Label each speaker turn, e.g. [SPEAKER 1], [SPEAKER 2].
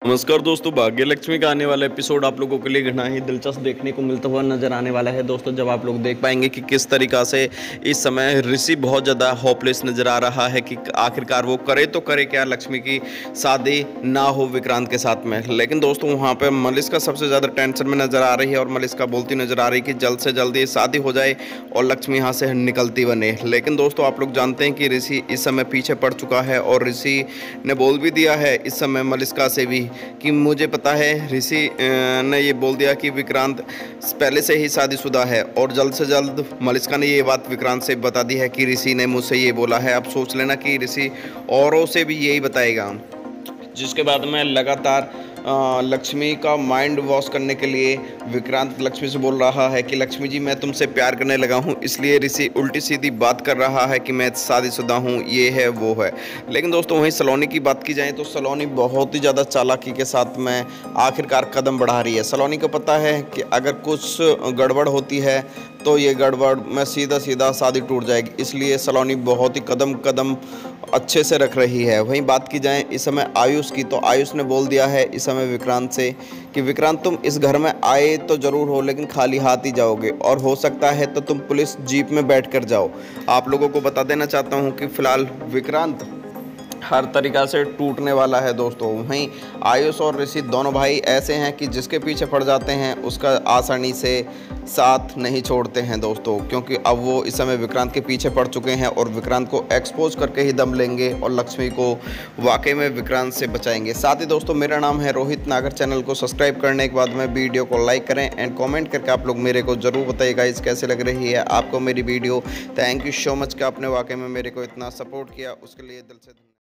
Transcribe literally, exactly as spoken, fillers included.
[SPEAKER 1] नमस्कार दोस्तों, भाग्य लक्ष्मी का आने वाला एपिसोड आप लोगों के लिए घना ही दिलचस्प देखने को मिलता हुआ नजर आने वाला है दोस्तों। जब आप लोग देख पाएंगे कि किस तरीक़ा से इस समय ऋषि बहुत ज़्यादा होपलेस नज़र आ रहा है कि आखिरकार वो करे तो करे क्या, लक्ष्मी की शादी ना हो विक्रांत के साथ में। लेकिन दोस्तों वहाँ पर मलिष्का सबसे ज़्यादा टेंशन में नज़र आ रही है और मलिष्का बोलती नज़र आ रही है कि जल्द से जल्द ये शादी हो जाए और लक्ष्मी यहाँ से निकलती बने। लेकिन दोस्तों आप लोग जानते हैं कि ऋषि इस समय पीछे पड़ चुका है और ऋषि ने बोल भी दिया है इस समय मलिष्का से भी कि मुझे पता है, ऋषि ने ये बोल दिया कि विक्रांत पहले से ही शादीशुदा है और जल्द से जल्द मलिष्का ने ये बात विक्रांत से बता दी है कि ऋषि ने मुझसे ये बोला है। अब सोच लेना कि ऋषि औरों से भी यही बताएगा, जिसके बाद में लगातार आ, लक्ष्मी का माइंड वॉश करने के लिए विक्रांत लक्ष्मी से बोल रहा है कि लक्ष्मी जी मैं तुमसे प्यार करने लगा हूँ, इसलिए ऋषि उल्टी सीधी बात कर रहा है कि मैं शादीशुदा हूँ, ये है वो है। लेकिन दोस्तों वहीं सलोनी की बात की जाए तो सलोनी बहुत ही ज़्यादा चालाकी के साथ में आखिरकार कदम बढ़ा रही है। सलोनी को पता है कि अगर कुछ गड़बड़ होती है तो ये गड़बड़ में सीधा सीधा शादी टूट जाएगी, इसलिए सलोनी बहुत ही कदम कदम अच्छे से रख रही है। वहीं बात की जाए इस समय आयुष की, तो आयुष ने बोल दिया है इस समय विक्रांत से कि विक्रांत तुम इस घर में आए तो ज़रूर हो, लेकिन खाली हाथ ही जाओगे और हो सकता है तो तुम पुलिस जीप में बैठ कर जाओ। आप लोगों को बता देना चाहता हूँ कि फ़िलहाल विक्रांत हर तरीक़ा से टूटने वाला है दोस्तों। वहीं आयुष और ऋषि दोनों भाई ऐसे हैं कि जिसके पीछे पड़ जाते हैं उसका आसानी से साथ नहीं छोड़ते हैं दोस्तों, क्योंकि अब वो इस समय विक्रांत के पीछे पड़ चुके हैं और विक्रांत को एक्सपोज करके ही दम लेंगे और लक्ष्मी को वाकई में विक्रांत से बचाएंगे। साथ ही दोस्तों मेरा नाम है रोहित नागर। चैनल को सब्सक्राइब करने के बाद में वीडियो को लाइक करें एंड कॉमेंट करके आप लोग मेरे को ज़रूर बताइएगा इस कैसे लग रही है आपको मेरी video. Thank you so much कि आपने वाकई में मेरे को इतना सपोर्ट किया, उसके लिए दिल से